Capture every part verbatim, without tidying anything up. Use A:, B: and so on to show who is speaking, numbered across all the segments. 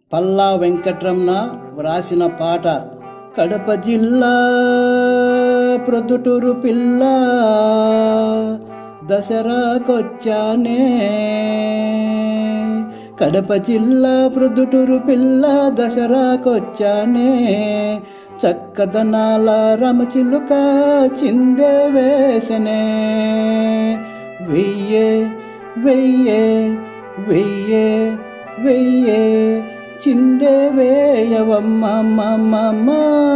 A: పల్లా వెంకటరమణ వ్రాసిన పాట. కడప జిల్లా ప్రొద్దుటూరు పిల్ల దసరాకొచ్చానే, కడప జిల్లా ప్రొద్దుటూరు పిల్ల దసరాకొచ్చానే, చక్కదనాల రమచిలుక చిందే వేసనే, వెయ్యే వెయ్యే వెయ్యే వెయ్యే చిందే వేయవమ్మ.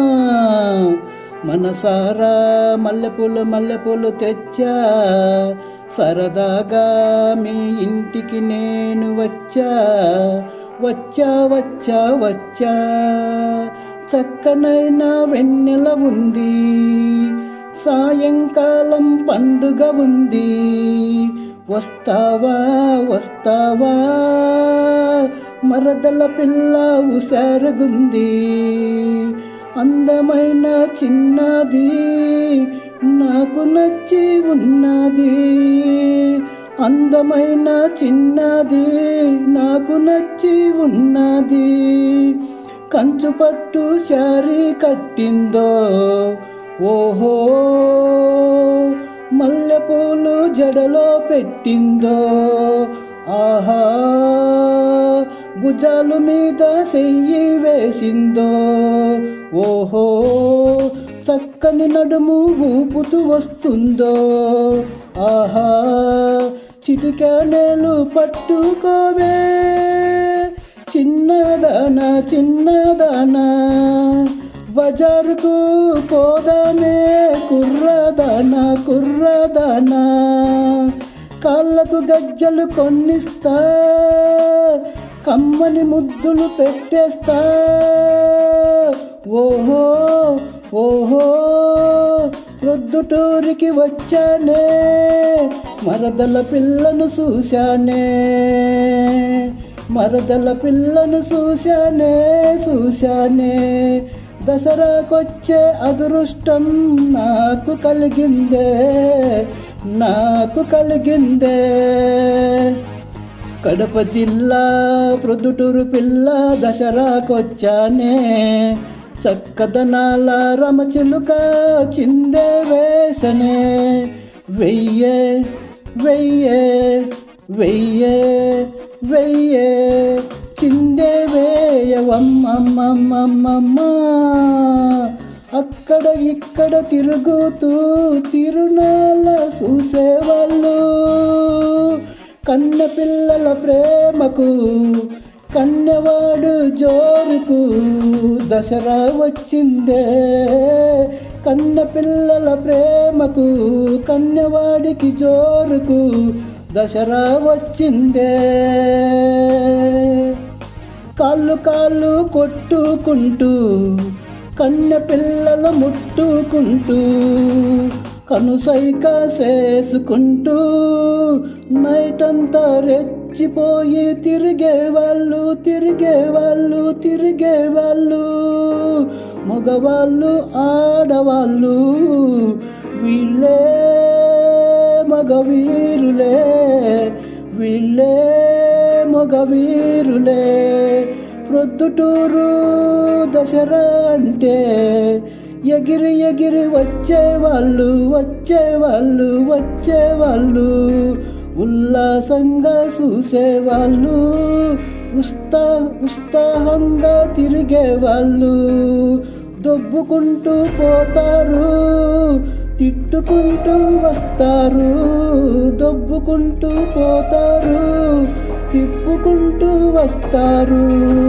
A: మనసారా మల్లెపూలు మల్లెపూలు తెచ్చా, సరదాగా మీ ఇంటికి నేను వచ్చా వచ్చా వచ్చా వచ్చా చక్కనైన వెన్నెల ఉంది, సాయంకాలం పండుగ ఉంది, వస్తావా వస్తావా మరదల పిల్ల ఉసారుగుంది, అందమైన చిన్నది నాకు నచ్చి ఉన్నది, అందమైన చిన్నది నాకు నచ్చి ఉన్నది, కంచు పట్టు శారీ కట్టిందో ఓహో, మల్లెపూలు జడలో పెట్టిందో ఆహా, భుజాలు మీద చెయ్యి వేసిందో ఓహో, చక్కని నడుము ఊపుతూ వస్తుందో ఆహా, చిటికెనేలు పట్టుకోవే చిన్నదానా చిన్నదానా, బజారుకు పోదామే కుర్రదానా కుర్రదానా, కాళ్ళకు గజ్జలు కొన్నిస్తా, కమ్మని ముద్దులు పెట్టేస్తా ఓహో ఓహో, ప్రొద్దుటూరికి వచ్చానే, మరదల పిల్లను చూశానే, మరదల పిల్లను చూశానే చూశానే, దసరాకొచ్చే అదృష్టం నాకు కలిగిందే నాకు కలిగిందే, కడప జిల్లా ప్రొద్దుటూరు పిల్ల దసరాకొచ్చానే, చక్కదనాల రమచిలుక చిందే వేసనే, వెయ్యే వెయ్యే వెయ్యే వెయ్యే చిందే వేయవమ్మ. అక్కడ ఇక్కడ తిరుగుతూ తిరునాళ్ళ చూసేవాళ్ళు, కన్నె పిల్లల ప్రేమకు కన్నెవాడు జోరుకు దసరా వచ్చిందే, కన్నె పిల్లల ప్రేమకు కన్నెవాడికి జోరుకు దసరా వచ్చిందే, కాళ్ళు కాళ్ళు కొట్టుకుంటూ కన్నె పిల్లల ముట్టుకుంటూ కనుసైక చేసుకుంటూ నైటంతా రెచ్చిపోయి తిరిగేవాళ్ళు తిరిగేవాళ్ళు తిరిగేవాళ్ళు, మగవాళ్ళు ఆడవాళ్ళు వీళ్ళే మగవీరులే వీళ్ళే మగవీరులే, ప్రొద్దుటూరు దసరా అంటే ఎగిరి ఎగిరి వచ్చేవాళ్ళు వచ్చేవాళ్ళు వచ్చేవాళ్ళు, ఉల్లాసంగా చూసేవాళ్ళు, ఉత్సా ఉత్సాహంగా తిరిగేవాళ్ళు, దొబ్బుకుంటూ పోతారు తిట్టుకుంటూ వస్తారు, దొబ్బుకుంటూ పోతారు తిప్పుకుంటూ వస్తారు,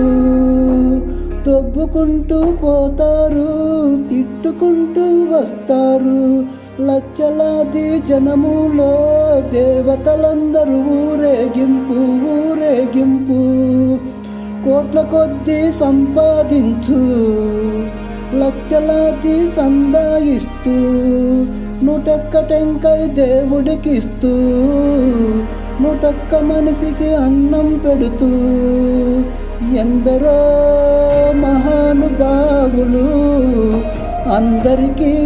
A: దొబ్బుకుంటూ పోతారు తిట్టుకుంటూ వస్తారు, లక్షలాది జనములో దేవతలందరూ ఊరేగింపు ఊరేగింపు, కోట్ల కొద్దీ సంపాదించు లక్షలాది సందాయిస్తూ, నూటొక్క టెంకాయ దేవుడికిస్తూ, నూటొక్క మనిషికి అన్నం పెడుతూ, ఎందరో మహానుభావులు అందరికీ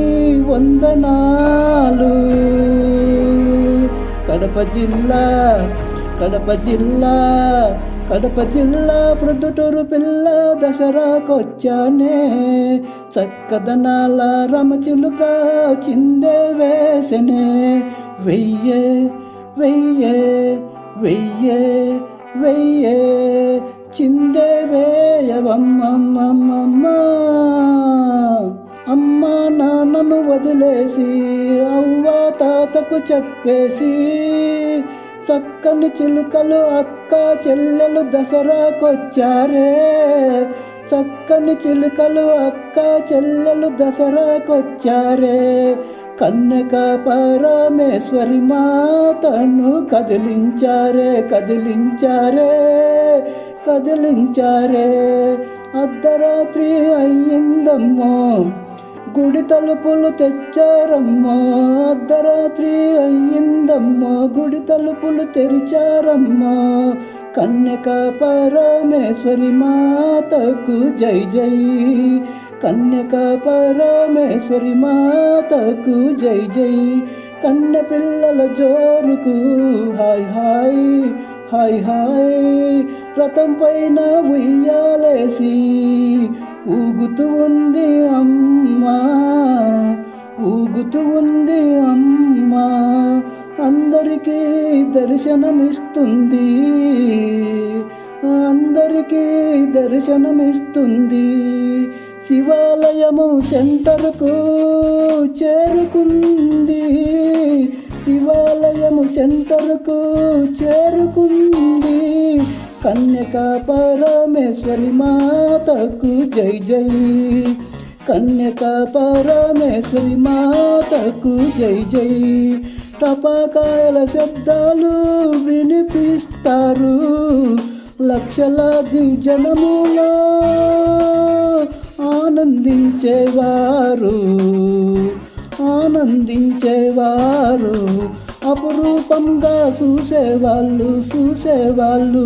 A: వందనాలు. కడప జిల్లా కడప జిల్లా కడప జిల్లా ప్రొద్దుటూరు పిల్ల దసరాకొచ్చానే, చక్కదనాల రమచిలుక చిందే వేసనే. వెయ్యే వెయ్యే వెయ్యే వెయ్యే చిందే వేయవమ్మమ్మమ్మ. అమ్మ నాన్నను వదిలేసి అవ్వ తాతకు చెప్పేసి, చక్కని చిలుకలు అక్క చెల్లెలు దసరాకొచ్చారే. చక్కని చిలుకలు అక్క చెల్లెలు దసరాకొచ్చారే. కన్యక పరమేశ్వరి మాతను కదిలించారే కదిలించారే కదిలించారే. అర్ధరాత్రి అయ్యిందమ్మో, గుడి తలుపులు తెచ్చారమ్మో. అర్ధరాత్రి అయ్యిందమ్మో, గుడి తలుపులు తెరిచారమ్మో. కన్యక పరమేశ్వరి మాతకు జై జై, కన్యక పరమేశ్వరి మాతకు జై జై. కన్య పిల్లల జోరుకు హాయ్ హాయ్ హాయ్ హాయ్. రథం పైన ఉయ్యాలేసి ఊగుతూ ఉంది అమ్మా, ఊగుతూ ఉంది అమ్మా. అందరికీ దర్శనమిస్తుంది, అందరికీ దర్శనమిస్తుంది. శివాలయము సెంటర్కు చేరుకుంది, శివాలయము సెంటర్కు చేరుకుంది. కన్యక పరమేశ్వరి మాతకు జై జై, కన్యక పరమేశ్వరి మాతకు జై జై. టపాకాయల శబ్దాలు వినిపిస్తారు, లక్షలాది జనములో ఆనందించేవారు ఆనందించేవారు. అపురూపంగా చూసేవాళ్ళు చూసేవాళ్ళు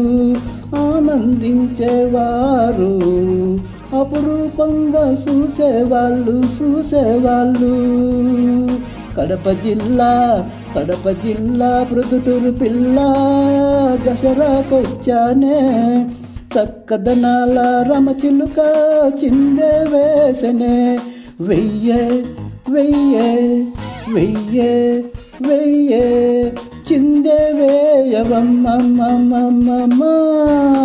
A: ఆనందించేవారు. అపురూపంగా చూసేవాళ్ళు చూసేవాళ్ళు. కడప జిల్లా కడప జిల్లా ప్రొద్దుటూరు పిల్ల దసరాకొచ్చానే, చక్కదనాల రమచిలుక చిందే వేసనే. వెయ్యే వెయ్యే వెయ్యే వెయ్యే చిందే వేయవమ్మమ్మమ్మ.